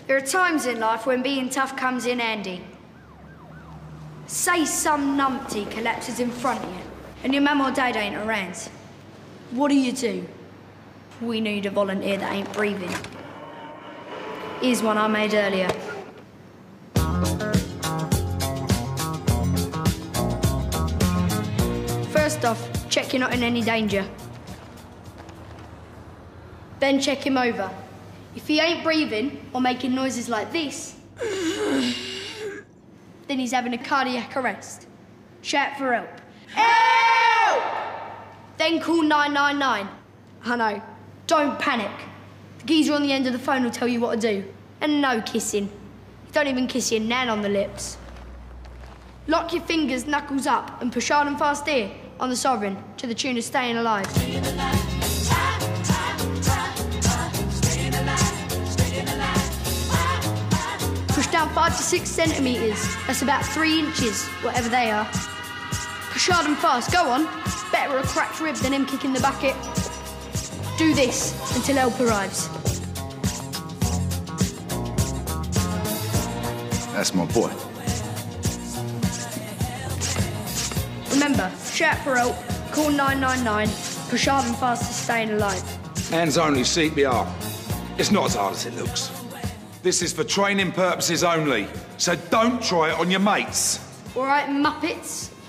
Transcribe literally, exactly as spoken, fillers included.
There are times in life when being tough comes in handy. Say some numpty collapses in front of you and your mum or dad ain't around. What do you do? We need a volunteer that ain't breathing. Here's one I made earlier. First off, check you're not in any danger. Then check him over. If he ain't breathing or making noises like this, then he's having a cardiac arrest. Shout for help. Help! Then call nine nine nine. I know, don't panic. The geezer on the end of the phone will tell you what to do. And no kissing. Don't even kiss your nan on the lips. Lock your fingers knuckles up and push hard and fast here on the sovereign to the tune of Stayin Alive. Push down five to six centimetres. That's about three inches, whatever they are. Push hard and fast, go on. Better a cracked rib than him kicking the bucket. Do this until help arrives. That's my boy. Remember, shout for help, call nine nine nine, push hard and fast to Stayin Alive. Hands-only C P R. It's not as hard as it looks. This is for training purposes only, so don't try it on your mates. All right, Muppets,